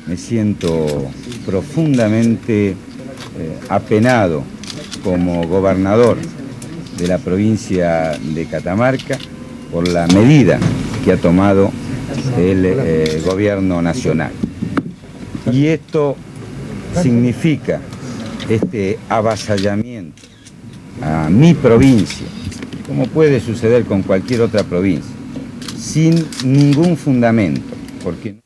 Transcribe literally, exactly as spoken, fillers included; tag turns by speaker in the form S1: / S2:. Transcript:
S1: me siento profundamente eh, apenado como gobernador de la provincia de Catamarca por la medida que ha tomado el eh, gobierno nacional. Y esto significa este avasallamiento a mi provincia, como puede suceder con cualquier otra provincia, sin ningún fundamento, porque